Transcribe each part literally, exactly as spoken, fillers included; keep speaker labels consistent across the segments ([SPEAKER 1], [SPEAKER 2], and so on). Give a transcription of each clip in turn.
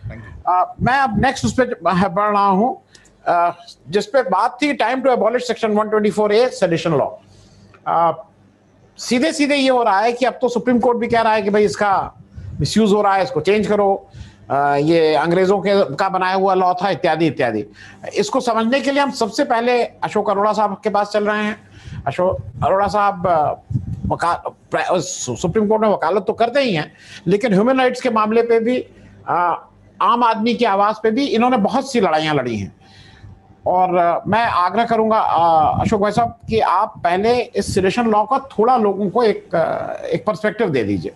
[SPEAKER 1] Thank you.
[SPEAKER 2] Uh, मैं अब next उस पर बढ़ रहा हूँ uh, जिस पे बात थी time to abolish section one twenty four A sedition law. सीधे सीधे ये हो रहा है कि अब तो सुप्रीम कोर्ट भी कह रहा है कि भाई इसका मिसयूज हो रहा है, इसको चेंज करो, uh, ये अंग्रेजों के का बनाया हुआ लॉ था, इत्यादि इत्यादि। इसको समझने के लिए हम सबसे पहले अशोक अरोड़ा साहब के पास चल रहे हैं। अशोक अरोड़ा साहब uh, सुप्रीम कोर्ट में वकालत तो करते ही हैं, लेकिन ह्यूमन राइट्स के मामले पे भी uh, आम आदमी की आवाज पे भी इन्होंने बहुत सी लड़ाइयां लड़ी हैं। और आ, मैं आग्रह करूंगा आ, अशोक भाई साहब कि आप पहले इस सेडिशन लॉ का थोड़ा लोगों को एक आ, एक पर्सपेक्टिव दे दीजिए।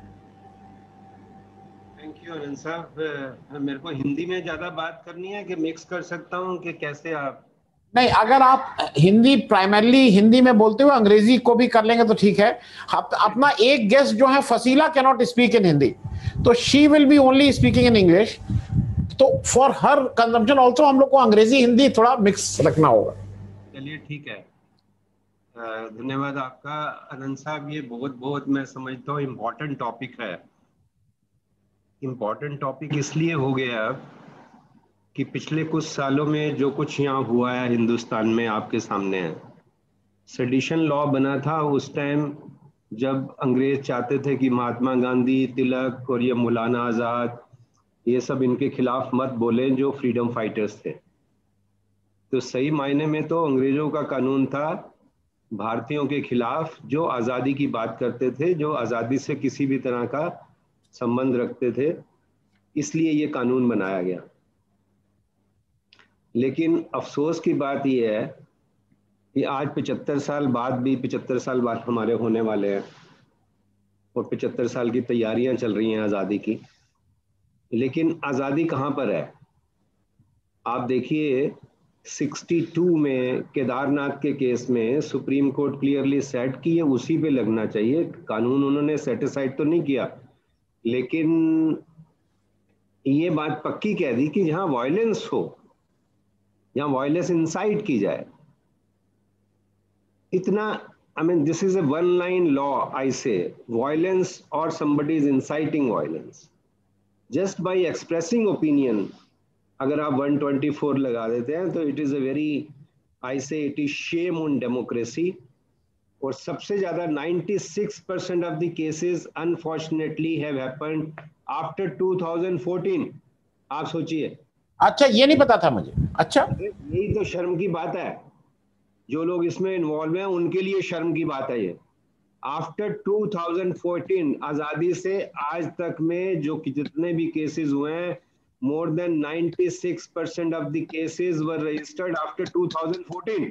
[SPEAKER 3] थैंक यू आनंद साहब। मेरे को हिंदी में ज्यादा बात करनी है कि मिक्स कर सकता हूं कि कैसे आप?
[SPEAKER 2] नहीं, अगर आप हिंदी प्राइमरली हिंदी में बोलते हुए अंग्रेजी को भी कर लेंगे तो ठीक है। आप, अपना एक गेस्ट जो है Fasila can not speak in Hindi, तो she will be only speaking in English. तो फॉर हर कंजम्पशन ऑल्सो हम लोग को अंग्रेजी हिंदी थोड़ा मिक्स रखना होगा।
[SPEAKER 3] चलिए ठीक है, धन्यवाद आपका आनंद साहब। ये बहुत बहुत मैं समझता हूँ इम्पोर्टेंट टॉपिक है। इम्पोर्टेंट टॉपिक इसलिए हो गया कि पिछले कुछ सालों में जो कुछ यहाँ हुआ है हिंदुस्तान में आपके सामने है। सेडिशन लॉ बना था उस टाइम जब अंग्रेज चाहते थे कि महात्मा गांधी, तिलक और ये मौलाना आज़ाद ये सब इनके खिलाफ मत बोलें जो फ्रीडम फाइटर्स थे। तो सही मायने में तो अंग्रेजों का कानून था भारतीयों के खिलाफ जो आज़ादी की बात करते थे, जो आज़ादी से किसी भी तरह का संबंध रखते थे, इसलिए ये कानून बनाया गया। लेकिन अफसोस की बात यह है कि आज पचहत्तर साल बाद भी पचहत्तर साल बाद हमारे होने वाले हैं और पचहत्तर साल की तैयारियां चल रही हैं आज़ादी की, लेकिन आज़ादी कहाँ पर है? आप देखिए बासठ में केदारनाथ के केस में सुप्रीम कोर्ट क्लियरली सेट की है उसी पे लगना चाहिए कानून। उन्होंने सेटिसाइड तो नहीं किया, लेकिन ये बात पक्की कह दी कि जहां वायलेंस हो, जहां वायलेंस इंसाइट की जाए, इतना I mean this is a one line law. I say violence or somebody is inciting violence just by expressing opinion. अगर आप one twenty-four लगा देते हैं तो it is a very, I say it is shame on democracy. और सबसे ज्यादा ninety-six percent of the cases unfortunately have happened after two thousand fourteen. आप सोचिए।
[SPEAKER 2] अच्छा, ये नहीं पता था मुझे। अच्छा,
[SPEAKER 3] यही तो शर्म की बात है, जो लोग इसमें इन्वॉल्व हैं उनके लिए शर्म की बात है ये। आफ्टर टू थाउजेंड फोर्टीन आजादी से आज तक में जो जितने भी केसेस हुए हैं, more than ninety-six percent of the cases were registered after two thousand fourteen.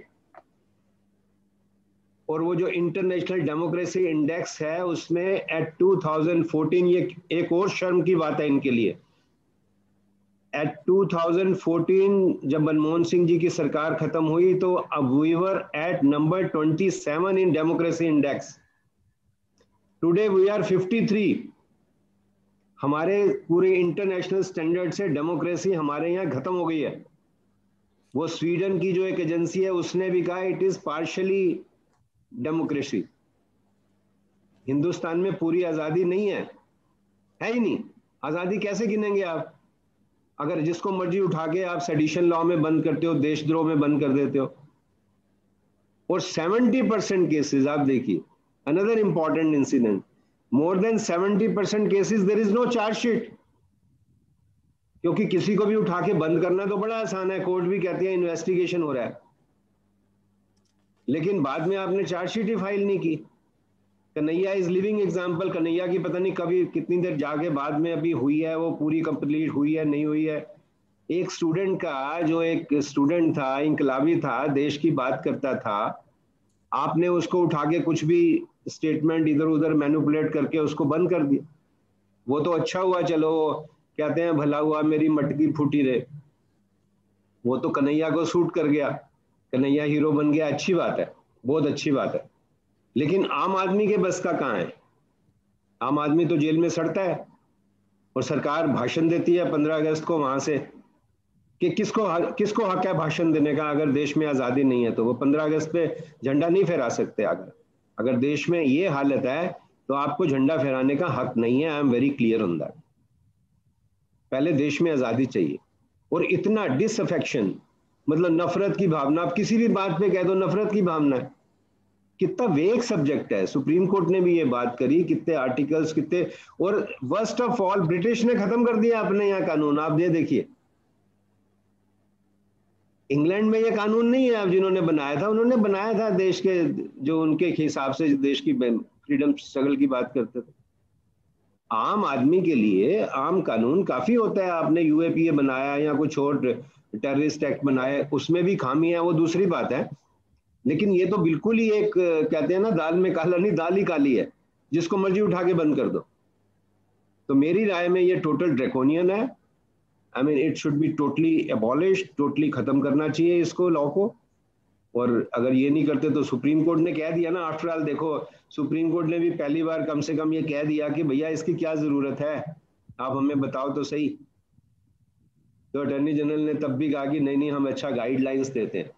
[SPEAKER 3] और वो जो इंटरनेशनल डेमोक्रेसी इंडेक्स है उसमें एट टू थाउजेंड फोर्टीन, ये एक और शर्म की बात है इनके लिए, एट टू थाउजेंड फोर्टीन जब मनमोहन सिंह जी की सरकार खत्म हुई तो अब we were at number twenty-seven in democracy index. Today we are fifty-three। हमारे पूरे इंटरनेशनल स्टैंडर्ड से डेमोक्रेसी हमारे यहाँ खत्म हो गई है। वो स्वीडन की जो एक एजेंसी है उसने भी कहा it is partially democracy. Hindustan में पूरी आजादी नहीं है, है ही नहीं। आजादी कैसे गिनेंगे आप? अगर जिसको मर्जी उठा के आप सेडिशन लॉ में बंद करते हो, देशद्रोह में बंद कर देते हो। और seventy percent केसेस आप देखिए, another important incident, more than seventy percent cases there is no chargesheet. क्योंकि किसी को भी उठा के बंद करना तो बड़ा आसान है, कोर्ट भी कहती है इन्वेस्टिगेशन हो रहा है, लेकिन बाद में आपने चार्जशीट ही फाइल नहीं की। Kanhaiya is living example. Kanhaiya की पता नहीं कभी कितनी देर जाके बाद में अभी हुई है, वो पूरी कंप्लीट हुई है नहीं हुई है। एक स्टूडेंट का, जो एक स्टूडेंट था, इंकलाबी था, देश की बात करता था, आपने उसको उठा के कुछ भी स्टेटमेंट इधर उधर मैनिपुलेट करके उसको बंद कर दिया। वो तो अच्छा हुआ, चलो कहते हैं भला हुआ मेरी मटकी फूटी रहे, वो तो कन्हैया को सूट कर गया, कन्हैया हीरो बन गया, अच्छी बात है, बहुत अच्छी बात है। लेकिन आम आदमी के बस का कहाँ है? आम आदमी तो जेल में सड़ता है और सरकार भाषण देती है पंद्रह अगस्त को वहां से कि किसको किसको हक है भाषण देने का। अगर देश में आजादी नहीं है तो वो पंद्रह अगस्त पे झंडा नहीं फहरा सकते। अगर अगर देश में ये हालत है तो आपको झंडा फहराने का हक नहीं है। I am very clear on that. पहले देश में आजादी चाहिए। और इतना डिसअफेक्शन, मतलब नफरत की भावना, आप किसी भी बात पे कह दो नफरत की भावना है, कितना वेग सब्जेक्ट है। सुप्रीम कोर्ट ने भी ये बात करी, कितने आर्टिकल्स कितने, और वर्स्ट ऑफ ऑल ब्रिटिश ने खत्म कर दिया अपने यहाँ कानून। आप ये देखिए, इंग्लैंड में ये कानून नहीं है अब जिन्होंने बनाया था, उन्होंने बनाया था देश के, जो उनके हिसाब से देश की फ्रीडम स्ट्रगल की बात करते थे। आम आदमी के लिए आम कानून काफी होता है। आपने यूएपीए बनाया या कुछ और टेररिस्ट एक्ट बनाया, उसमें भी खामी है, वो दूसरी बात है। लेकिन ये तो बिल्कुल ही एक, कहते हैं ना दाल में काला नहीं, दाल ही काली है, जिसको मर्जी उठा के बंद कर दो। तो मेरी राय में ये टोटल ड्रैकोनियन है। I mean it should be totally abolished, totally खत्म करना चाहिए इसको, लॉ को। और अगर ये नहीं करते तो सुप्रीम कोर्ट ने कह दिया ना, आफ्टर ऑल देखो सुप्रीम कोर्ट ने भी पहली बार कम से कम ये कह दिया कि भैया इसकी क्या जरूरत है, आप हमें बताओ तो सही। तो अटॉर्नी जनरल ने तब भी कहा कि नहीं नहीं हम अच्छा गाइडलाइंस देते हैं,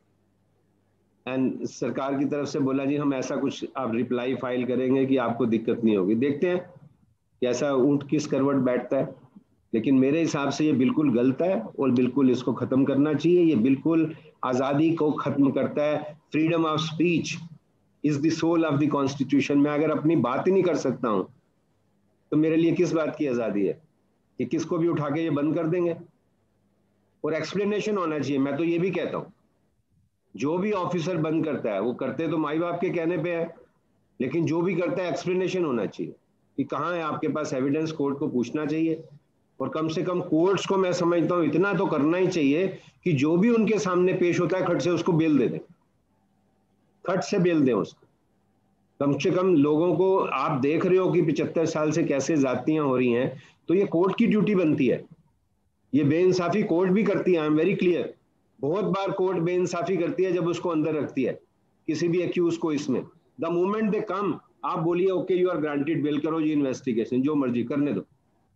[SPEAKER 3] एंड सरकार की तरफ से बोला जी हम ऐसा कुछ आप रिप्लाई फाइल करेंगे कि आपको दिक्कत नहीं होगी। देखते हैं कैसा ऊंट किस करवट बैठता है। लेकिन मेरे हिसाब से ये बिल्कुल गलत है और बिल्कुल इसको खत्म करना चाहिए। ये बिल्कुल आजादी को खत्म करता है। Freedom of speech is the soul of the constitution. मैं अगर अपनी बात ही नहीं कर सकता हूं तो मेरे लिए किस बात की आजादी है? कि किसको भी उठा के ये बंद कर देंगे। और एक्सप्लेनेशन होना चाहिए। मैं तो ये भी कहता हूं, जो भी ऑफिसर बंद करता है, वो करते तो माई बाप के कहने पे है, लेकिन जो भी करता है एक्सप्लेनेशन होना चाहिए कि कहाँ है आपके पास एविडेंस, कोर्ट को पूछना चाहिए। और कम से कम कोर्ट्स को मैं समझता हूं इतना तो करना ही चाहिए कि जो भी उनके सामने पेश होता है खट से उसको बेल दे दें, खट से बेल दें उसको। कम से कम लोगों को, आप देख रहे हो कि पिछहत्तर साल से कैसे जातियां हो रही हैं, तो ये कोर्ट की ड्यूटी बनती है। ये बेइंसाफी कोर्ट भी करती है, आई एम वेरी क्लियर। बहुत बार कोर्ट बेइंसाफी करती है जब उसको अंदर रखती है किसी भी एक्यूज को। इसमें द मोमेंट दे कम, आप बोलिए okay you are granted bail, करो जी इन्वेस्टिगेशन, जो मर्जी करने दो।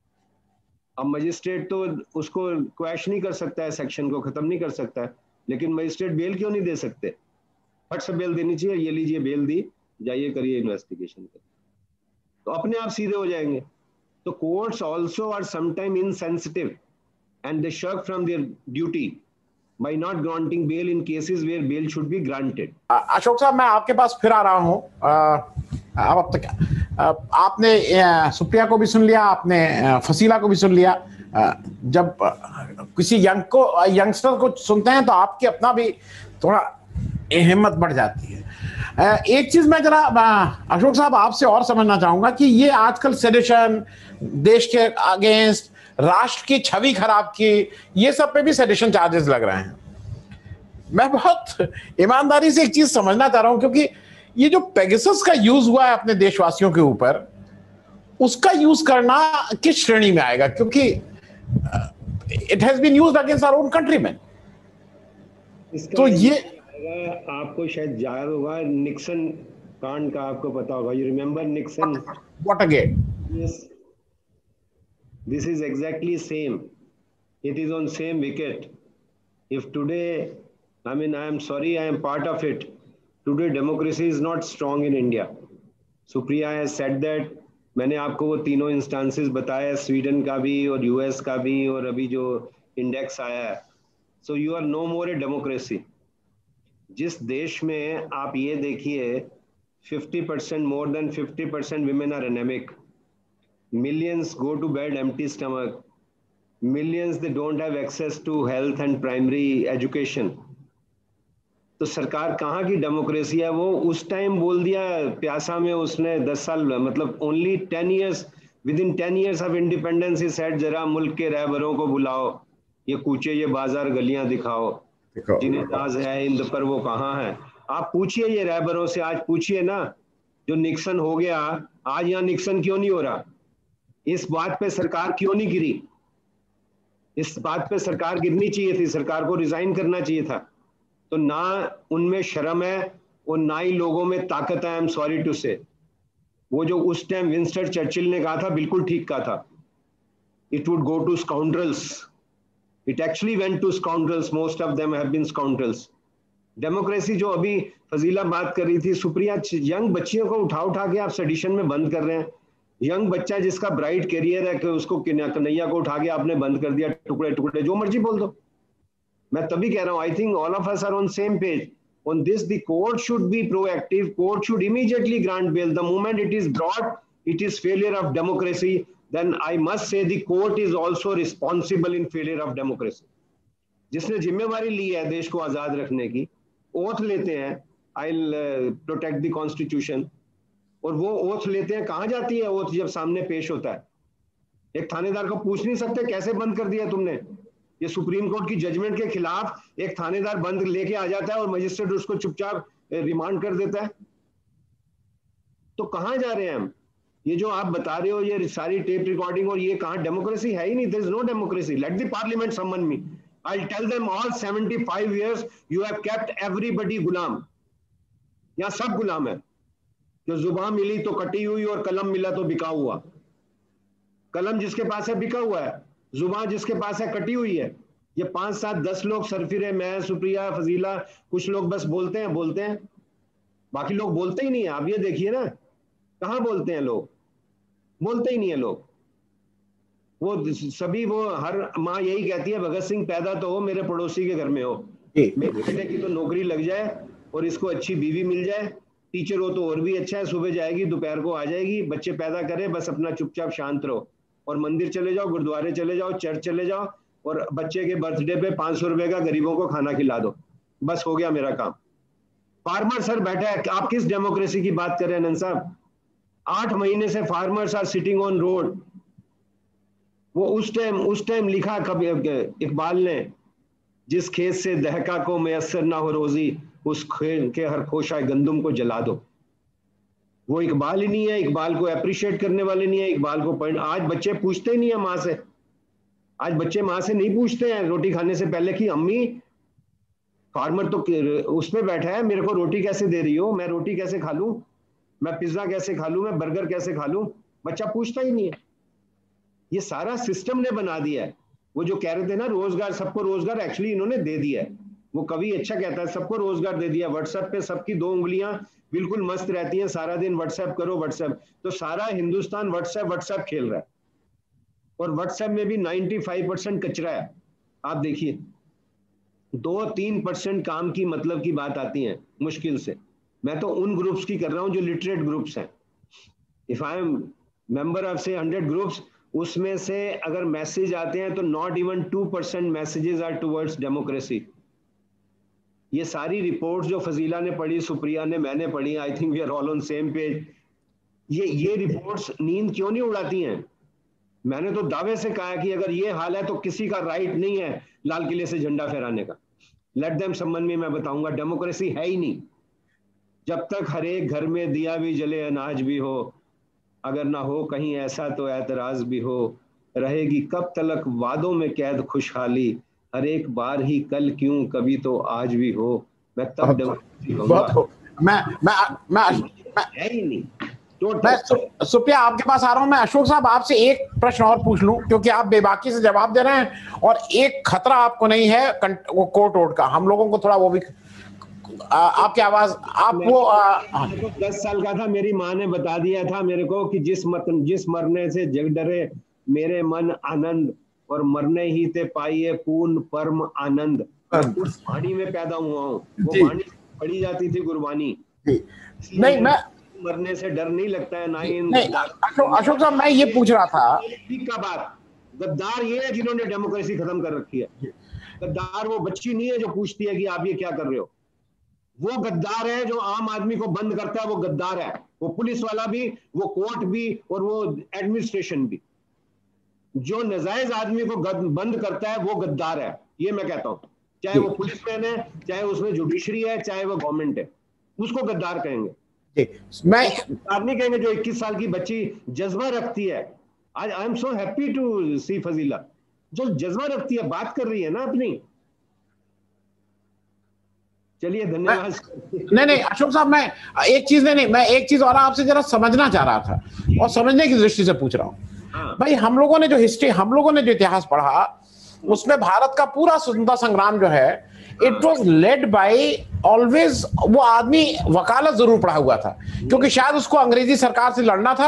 [SPEAKER 3] अब मजिस्ट्रेट तो उसको क्वैश नहीं कर सकता है, सेक्शन को खत्म नहीं कर सकता है, लेकिन मजिस्ट्रेट बेल क्यों नहीं दे सकते? फट से बेल देनी चाहिए, ये लीजिए बेल दी, जाइए करिए इन्वेस्टिगेशन करिए, तो अपने आप सीधे हो जाएंगे। तो courts also are sometime insensitive and they shirk from their duty by not granting bail in cases where bail should be granted.
[SPEAKER 2] Ashok साहब, मैं आपके पास फिर आ रहा हूं। अब अब तक आपने सुप्रिया को भी सुन लिया, आपने फसीला को भी सुन लिया। जब किसी यंग को यंगस्टर को सुनते हैं तो आपकी अपना भी थोड़ा हिम्मत बढ़ जाती है। एक चीज मैं जरा अशोक साहब आपसे और समझना चाहूंगा कि ये आजकल सेडिशन, देश के अगेंस्ट, राष्ट्र की छवि खराब की, ये सब पे भी सेडिशन चार्जेस लग रहे हैं। मैं बहुत ईमानदारी से एक चीज समझना चाह रहा हूं, क्योंकि ये जो पेगासस का यूज हुआ है अपने देशवासियों के ऊपर, उसका यूज करना किस श्रेणी में आएगा? क्योंकि it has been used against our own countryman. तो ये
[SPEAKER 3] आपको शायद याद होगा निक्सन कांड का, आपको पता होगा, you remember Nixon
[SPEAKER 2] Watergate?
[SPEAKER 3] Yes, this is exactly same. It is on same wicket. If today, I mean, I am sorry, I am part of it. Today democracy is not strong in India. Supriya has said that. मैंने आपको वो तीनों instances बताया, Sweden का भी और US का भी, और अभी जो इंडेक्स आया है। So you are no more a democracy. जिस देश में आप ये देखिए fifty percent, more than fifty percent women are anemic, millions go to bed empty stomach, millions they don't have access to health and primary education. तो सरकार कहाँ की डेमोक्रेसी है? वो उस टाइम बोल दिया प्यासा में उसने दस साल, मतलब only ten years, within ten years of independence he said जरा मुल्क के रहबरों को बुलाओ, ये कूचे ये बाजार गलियां दिखाओ, जिन्हें ताज है हिंद पर वो कहाँ है। आप पूछिए ये रहबरों से, आज पूछिए ना, जो निक्सन हो गया, आज यहाँ निक्सन क्यों नहीं हो रहा? इस बात पे सरकार क्यों नहीं गिरी? इस बात पे सरकार गिरनी चाहिए थी, सरकार को रिजाइन करना चाहिए था। तो ना उनमें शर्म है और ना ही लोगों में ताकत है। आई एम सॉरी टू से, वो जो उस टाइम विंस्टन चर्चिल ने कहा था बिल्कुल ठीक कहा था, it would go to scoundrels, it actually went to scoundrels, most of them have been scoundrels. Democracy जो अभी फजीला बात कर रही थी, सुप्रिया, यंग बच्चियों को उठा उठा के आप सेडिशन में बंद कर रहे हैं। यंग बच्चा जिसका ब्राइट करियर है कि उसको कन्हैया को उठा के आपने बंद कर दिया, टुकड़े टुकड़े, जो मर्जी बोल दो। मैं तभी कह रहा हूं, I think all of us are on same page on this. The court should be proactive. Court should immediately grant bail. The moment it is brought, it is failure of democracy. Then I must say the court is also responsible in failure of democracy. जिसने जिम्मेवारी ली है देश को आजाद रखने की, oath लेते हैं I'll uh, protect the constitution, और वो ओथ लेते हैं, कहां जाती है ओथ जब सामने पेश होता है? एक थानेदार को पूछ नहीं सकते कैसे बंद कर दिया तुमने? ये सुप्रीम कोर्ट की जजमेंट के खिलाफ एक थानेदार बंद लेके आ जाता है और मजिस्ट्रेट उसको चुपचाप रिमांड कर देता है। तो कहां जा रहे हैं हम? ये जो आप बता रहे हो, ये सारी टेप रिकॉर्डिंग, और ये कहां डेमोक्रेसी है ही नहीं। There is no democracy. Let the parliament summon me, I will tell them all seventy five years you have kept everybody गुलाम। यहां सब गुलाम है। जो जुबान मिली तो कटी हुई और कलम मिला तो बिका हुआ। कलम जिसके पास है बिका हुआ है, जुबान जिसके पास है कटी हुई है। ये पांच सात दस लोग सरफिरे, मैं, सुप्रिया, फजीला, कुछ लोग बस बोलते हैं बोलते हैं बाकी लोग बोलते ही नहीं है। आप ये देखिए ना, कहां बोलते हैं लोग? बोलते ही नहीं है लोग। वो सभी, वो हर माँ यही कहती है भगत सिंह पैदा तो हो, मेरे पड़ोसी के घर में हो, मेरे बेटे की तो नौकरी लग जाए और इसको अच्छी बीवी मिल जाए, टीचर हो तो और भी अच्छा है, सुबह जाएगी दोपहर को आ जाएगी, बच्चे पैदा करे, बस अपना चुपचाप शांत रहो, और मंदिर चले जाओ, गुरुद्वारे चले जाओ, चर्च चले जाओ, और बच्चे के बर्थडे पे पांच सौ रुपए का गरीबों को खाना खिला दो, बस हो गया मेरा काम। फार्मर सर बैठा है, आप किस डेमोक्रेसी की बात कर रहे हैं नंद साहब? आठ महीने से farmers are sitting on road. वो उस टाइम उस टाइम लिखा कभी इकबाल ने, जिस खेत से दहका को मैसर ना हो रोजी, उस खेत के हर खोशा गंदुम को जला दो। वो इकबाल ही नहीं है, इकबाल को अप्रिशिएट करने वाले नहीं है, इकबाल को पढ़। आज बच्चे पूछते ही नहीं है माँ से, आज बच्चे माँ से नहीं पूछते हैं रोटी खाने से पहले कि अम्मी फार्मर तो उस पे बैठा है, मेरे को रोटी कैसे दे रही हो, मैं रोटी कैसे खा लूं, मैं पिज्जा कैसे खा लूं, मैं बर्गर कैसे खा लूं? बच्चा पूछता ही नहीं है। ये सारा सिस्टम ने बना दिया है। वो जो कह रहे थे ना रोजगार, सबको रोजगार, एक्चुअली इन्होंने दे दिया है। वो कभी अच्छा कहता है सबको रोजगार दे दिया। व्हाट्सएप पे सबकी दो उंगलियां बिल्कुल मस्त रहती हैं, सारा दिन व्हाट्सएप करो व्हाट्सएप, तो सारा हिंदुस्तान व्हाट्सएप व्हाट्सएप खेल रहा है। और व्हाट्सएप में भी पचानवे परसेंट कचरा है। आप देखिए, दो तीन परसेंट काम की मतलब की बात आती है मुश्किल से। मैं तो उन ग्रुप्स की कर रहा हूं जो लिटरेट ग्रुप्स हैं। If I am member of say hundred groups, उसमें से अगर मैसेज आते हैं तो not even two percent messages are towards democracy. ये सारी रिपोर्ट्स जो फजीला ने पढ़ी, सुप्रिया ने, मैंने पढ़ी, I think we are all on same page. ये ये रिपोर्ट्स नींद क्यों नहीं उड़ाती हैं? मैंने तो दावे से कहा कि अगर ये हाल है तो किसी का राइट नहीं है लाल किले से झंडा फहराने का। लेट देम समन में, मैं बताऊंगा, डेमोक्रेसी है ही नहीं। जब तक हर एक घर में दिया भी जले, अनाज भी हो, अगर ना हो कहीं ऐसा तो ऐतराज भी हो, रहेगी कब तलक वादों में कैद खुशहाली, हर एक बार ही कल क्यों कभी तो आज भी हो, मैं तब डेमोक्रेसी कहूंगा।
[SPEAKER 2] मैं मैं मैं
[SPEAKER 3] है ही नहीं।
[SPEAKER 2] मैं सुप्रिया आपके पास आ रहा हूं। मैं अशोक साहब आपसे एक प्रश्न और पूछ लूं, क्योंकि आप बेबाकी से जवाब दे रहे हैं और एक खतरा आपको नहीं है वो कोर्ट वोट का, हम लोगों को थोड़ा वो भी आ, आपकी आवाज आप वो आ,
[SPEAKER 3] दस साल का था, मेरी माँ ने बता दिया था मेरे को कि जिस मत जिस मरने से जग डरे मेरे मन आनंद, और मरने ही ते पाइए पूर्ण परम आनंद। उस वाणी में पैदा हुआ हूँ, वो वाणी पढ़ी जाती थी गुरबानी।
[SPEAKER 2] नहीं, मैं
[SPEAKER 3] मरने से डर नहीं लगता है ना ही।
[SPEAKER 2] अशोक अशोक साहब मैं ये पूछ रहा था,
[SPEAKER 3] ठीक का बात, गद्दार ये है जिन्होंने डेमोक्रेसी खत्म कर रखी है। गद्दार वो बच्ची नहीं है जो पूछती है कि आप ये क्या कर रहे हो। वो गद्दार है जो आम आदमी को बंद करता है, वो गद्दार है। वो पुलिस वाला भी, वो कोर्ट भी, और वो एडमिनिस्ट्रेशन भी। जो नाजायज आदमी को बंद करता है वो गद्दार है, ये मैं कहता हूं। चाहे वो पुलिसमैन है, चाहे उसमें जुडिशरी है, चाहे वो गवर्नमेंट है, उसको गद्दार कहेंगे।
[SPEAKER 2] मैं
[SPEAKER 3] गद्दार नहीं कहेंगे जो इक्कीस साल की बच्ची जज्बा रखती है। आज I am so happy to see Fazila, जो जज्बा रखती है, बात कर रही है ना अपनी। चलिए धन्यवाद।
[SPEAKER 2] नहीं नहीं अशोक साहब, मैं एक चीज नहीं नहीं मैं एक चीज और आपसे जरा समझना चाह रहा था, और समझने की दृष्टि से पूछ रहा हूँ। हाँ। भाई, हम लोगों ने जो हिस्ट्री, हम लोगों ने जो इतिहास पढ़ा, उसमें भारत का पूरा स्वतंत्रता संग्राम जो है, it was led by always, वो आदमी वकालत जरूर पढ़ा हुआ था, क्योंकि शायद उसको अंग्रेजी सरकार से लड़ना था,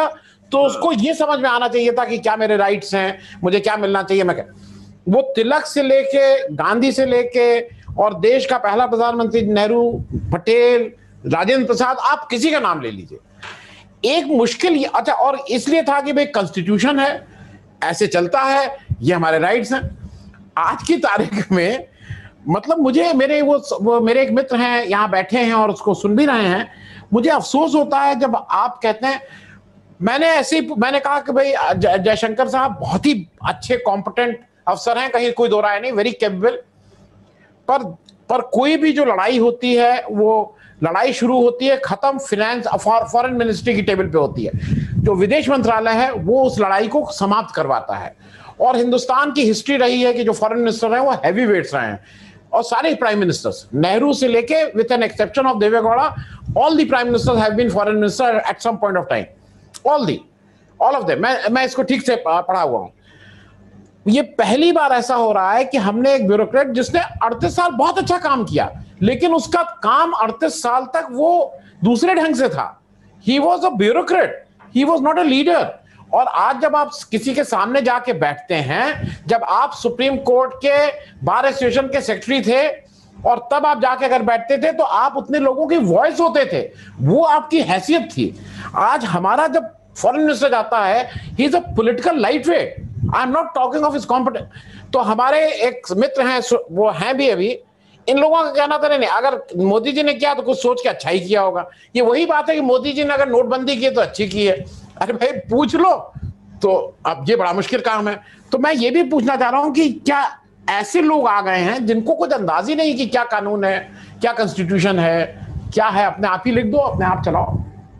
[SPEAKER 2] तो उसको ये समझ में आना चाहिए था कि क्या मेरे राइट्स हैं, मुझे क्या मिलना चाहिए। मैं वो तिलक से लेके, गांधी से लेके, और देश का पहला प्रधानमंत्री नेहरू, पटेल, राजेंद्र प्रसाद, आप किसी का नाम ले लीजिए, एक मुश्किल ये, अच्छा, और इसलिए था कि भाई कॉन्स्टिट्यूशन है, ऐसे चलता है, ये हमारे राइट्स हैं। आज की तारीख में मतलब मुझे, मेरे वो, वो मेरे एक मित्र हैं यहाँ बैठे हैं और उसको सुन भी रहे हैं, मुझे अफसोस होता है जब आप कहते हैं, मैंने ऐसे ही मैंने कहा कि भाई जयशंकर साहब बहुत ही अच्छे कॉम्पिटेंट अफसर हैं, कहीं कोई दो राय नहीं, वेरी कैपेबल, पर पर कोई भी जो लड़ाई होती है, वो लड़ाई शुरू होती है, खत्म फिनेंस फॉरेन मिनिस्ट्री की टेबल पे होती है। जो विदेश मंत्रालय है वो उस लड़ाई को समाप्त करवाता है। और हिंदुस्तान की हिस्ट्री रही है कि जो फॉरेन मिनिस्टर हैं वो हैवी वेट्स रहे हैं, और सारे प्राइम मिनिस्टर्स, नेहरू से लेके, with an exception of Deve Gowda, all the prime ministers have been foreign minister at some point of time, all the all of them. मैं मैं इसको ठीक से पढ़ा हुआ हूं। ये पहली बार ऐसा हो रहा है कि हमने एक ब्यूरोक्रेट जिसने अड़तीस साल बहुत अच्छा काम किया, लेकिन उसका काम अड़तीस साल तक वो दूसरे ढंग से था। He was a bureaucrat, he was not a leader. और आज जब आप किसी के सामने जाके बैठते हैं, जब आप सुप्रीम कोर्ट के बार एसोसिएशन के सेक्रेटरी थे और तब आप जाके अगर बैठते थे तो आप उतने लोगों की वॉइस होते थे, वो आपकी हैसियत थी। आज हमारा जब फॉरेन मिनिस्टर जाता है, he is a political lightweight, I am not talking of his competence. तो हमारे एक मित्र हैं, वो हैं भी अभी, इन लोगों का कहना था नहीं, अगर मोदी जी ने किया तो कुछ सोच के अच्छा ही किया होगा। ये वही बात है कि मोदी जी ने अगर नोटबंदी की तो अच्छी की है। अरे भाई पूछ लो, तो अब ये बड़ा मुश्किल काम है। तो मैं ये भी पूछना चाह रहा हूं कि क्या ऐसे लोग आ गए हैं जिनको कुछ अंदाज ही नहीं कि क्या कानून है, क्या कॉन्स्टिट्यूशन है, क्या है, अपने आप ही लिख दो, अपने आप चलाओ।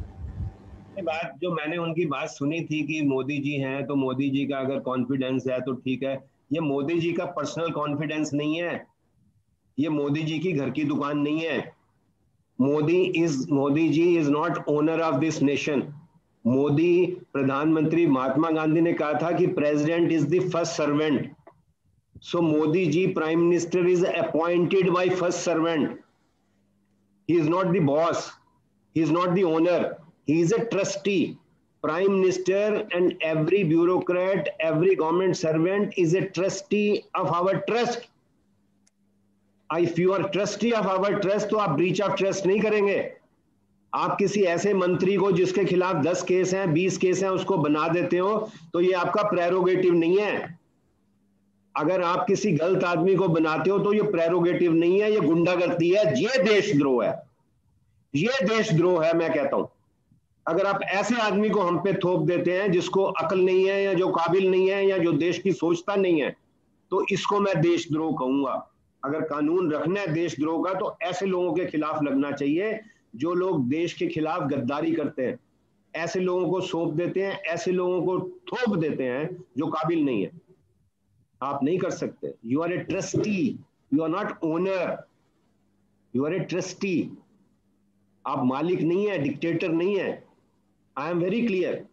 [SPEAKER 3] बात जो मैंने उनकी बात सुनी थी कि मोदी जी हैं तो मोदी जी का अगर कॉन्फिडेंस है तो ठीक है, ये मोदी जी का पर्सनल कॉन्फिडेंस नहीं है, ये मोदी जी की घर की दुकान नहीं है। Modi is Modi ji is not owner of this nation. Modi, प्रधानमंत्री महात्मा गांधी ने कहा था कि president is the first servant. So Modi ji prime minister is appointed by first servant. He is not the boss, he is not the owner, he is a trustee. Prime Minister and every bureaucrat, every government servant is a trustee of our trust. If you are trustee of our trust, तो आप breach of trust नहीं करेंगे। आप किसी ऐसे मंत्री को जिसके खिलाफ दस केस हैं, बीस केस हैं, उसको बना देते हो तो ये आपका प्रेरोगेटिव नहीं है। अगर आप किसी गलत आदमी को बनाते हो तो ये प्रेरोगेटिव नहीं है, ये गुंडागर्दी है, ये देशद्रोह है, ये देशद्रोह है। मैं कहता हूं अगर आप ऐसे आदमी को हम पे थोप देते हैं जिसको अकल नहीं है या जो काबिल नहीं है या जो देश की सोचता नहीं है, तो इसको मैं देशद्रोह कहूंगा। अगर कानून रखना है देशद्रोह का तो ऐसे लोगों के खिलाफ लगना चाहिए जो लोग देश के खिलाफ गद्दारी करते हैं, ऐसे लोगों को सौंप देते हैं, ऐसे लोगों को थोप देते हैं जो काबिल नहीं है। आप नहीं कर सकते। You are a trustee, you are not owner, you are a trustee. आप मालिक नहीं है, डिक्टेटर नहीं है। I am very clear.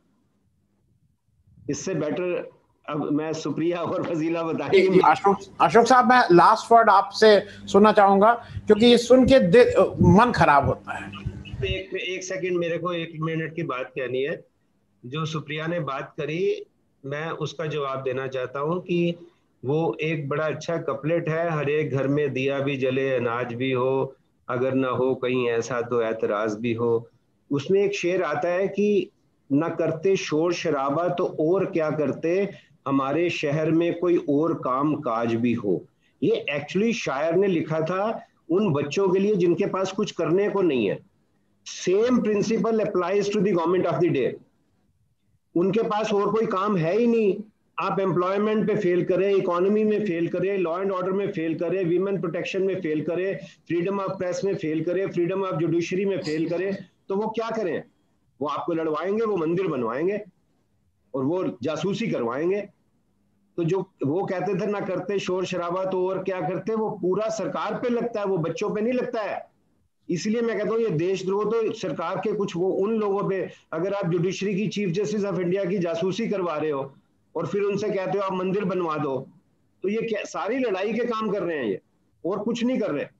[SPEAKER 3] इससे बेटर अब मैं सुप्रिया और फजीला बताएंगे।
[SPEAKER 2] अशोक अशोक साहब, मैं लास्ट वर्ड आपसे सुनना चाहूंगा क्योंकि ये सुन के मन खराब होता है।
[SPEAKER 3] एक एक सेकंड, मेरे को एक मिनट की बात कहनी है। जो सुप्रिया ने बात करी, मैं उसका जवाब देना चाहता हूं कि वो एक बड़ा अच्छा कपलेट है, हर एक घर में दिया भी जले अनाज भी हो, अगर ना हो कहीं ऐसा तो ऐतराज भी हो। उसमें एक शेर आता है कि न करते शोर शराबा तो और क्या करते, हमारे शहर में कोई और काम काज भी हो। ये एक्चुअली शायर ने लिखा था उन बच्चों के लिए जिनके पास कुछ करने को नहीं है। Same principle applies to the government of the day. उनके पास और कोई काम है ही नहीं। आप एम्प्लॉयमेंट पे फेल करें, इकोनॉमी में फेल करें, लॉ एंड ऑर्डर में फेल करें, वीमेन प्रोटेक्शन में फेल करें, फ्रीडम ऑफ प्रेस में फेल करें, फ्रीडम ऑफ जुडिशरी में फेल करें, तो वो क्या करें? वो आपको लड़वाएंगे, वो मंदिर बनवाएंगे और वो जासूसी करवाएंगे। तो जो वो कहते थे ना करते शोर शराबा तो और क्या करते, वो पूरा सरकार पे लगता है, वो बच्चों पे नहीं लगता है। इसलिए मैं कहता हूँ ये देशद्रोह तो सरकार के कुछ वो उन लोगों पे, अगर आप जुडिशरी की चीफ जस्टिस ऑफ इंडिया की जासूसी करवा रहे हो और फिर उनसे कहते हो आप मंदिर बनवा दो, तो ये क्या सारी लड़ाई के काम कर रहे हैं ये, और कुछ नहीं कर रहे।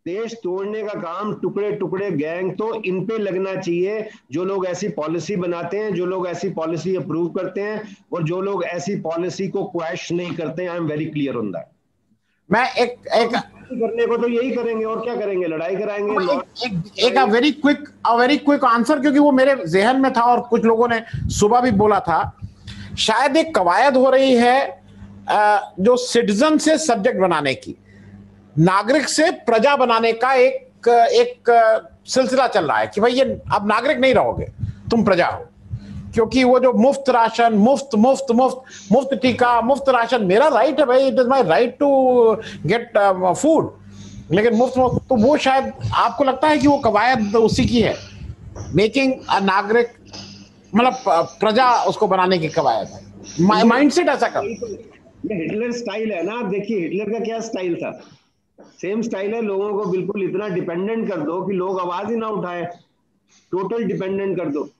[SPEAKER 3] देश तोड़ने का काम, टुकड़े टुकड़े गैंग, तो इन पे लगना चाहिए जो लोग ऐसी पॉलिसी बनाते हैं, जो लोग ऐसी पॉलिसी अप्रूव करते हैं और जो लोग ऐसी पॉलिसी को क्वेश्चन नहीं करते हैं। I am very clear on that.
[SPEAKER 2] मैं एक एक
[SPEAKER 3] करने को तो यही करेंगे और क्या करेंगे, लड़ाई कराएंगे।
[SPEAKER 2] एक एक, एक a very quick a very quick answer, क्योंकि वो मेरे जहन में था और कुछ लोगों ने सुबह भी बोला था। शायद एक कवायद हो रही है जो सिटीजन से सब्जेक्ट बनाने की, नागरिक से प्रजा बनाने का एक एक सिलसिला चल रहा है कि भाई ये अब नागरिक नहीं रहोगे, तुम प्रजा हो। क्योंकि वो जो मुफ्त राशन, मुफ्त मुफ्त मुफ्त मुफ्त टीका, मुफ्त राशन, मेरा राइट है भाई, it is my right to get food, लेकिन मुफ्त मुफ्त, तो वो शायद आपको लगता है कि वो कवायद उसी की है, मेकिंग अ नागरिक, मतलब प्रजा उसको बनाने की कवायद है, माइंडसेट ऐसा कर।
[SPEAKER 3] ये हिटलर स्टाइल है ना, देखिए हिटलर का क्या स्टाइल था, सेम स्टाइल है। लोगों को बिल्कुल इतना डिपेंडेंट कर दो कि लोग आवाज ही ना उठाए, टोटल डिपेंडेंट कर दो।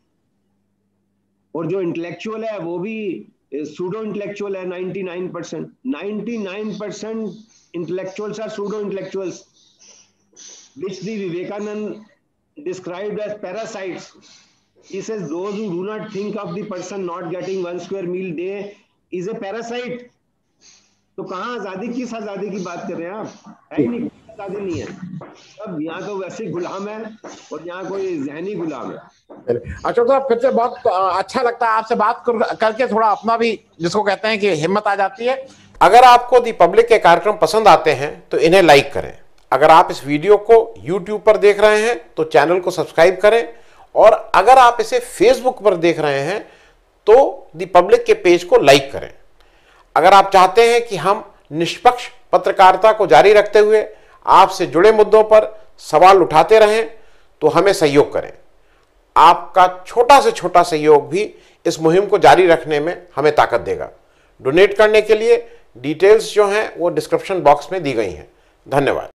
[SPEAKER 3] और जो इंटेलेक्चुअल है वो भी सूडो इंटेलेक्चुअल है, निन्यानवे परसेंट निन्यानवे percent intellectuals are pseudo intellectuals, which the Vivekanand described as parasites. He says those who do not think of the person not getting one square meal day is a parasite. तो कहाँ आजादी, किस आजादी की बात कर रहे हैं आप? है ही नहीं, आजादी नहीं है। अब यहाँ तो वैसे गुलाम है और यहाँ कोई जहनी गुलाम है।
[SPEAKER 2] अच्छा, तो फिर से बहुत अच्छा लगता है आपसे बात कर, करके, थोड़ा अपना भी जिसको कहते हैं कि हिम्मत आ जाती है।
[SPEAKER 1] अगर आपको दी पब्लिक के कार्यक्रम पसंद आते हैं तो इन्हें लाइक करें। अगर आप इस वीडियो को यूट्यूब पर देख रहे हैं तो चैनल को सब्सक्राइब करें, और अगर आप इसे फेसबुक पर देख रहे हैं तो दी पब्लिक के पेज को लाइक करें। अगर आप चाहते हैं कि हम निष्पक्ष पत्रकारिता को जारी रखते हुए आपसे जुड़े मुद्दों पर सवाल उठाते रहें तो हमें सहयोग करें। आपका छोटा से छोटा सहयोग भी इस मुहिम को जारी रखने में हमें ताकत देगा। डोनेट करने के लिए डिटेल्स जो हैं वो डिस्क्रिप्शन बॉक्स में दी गई हैं। धन्यवाद।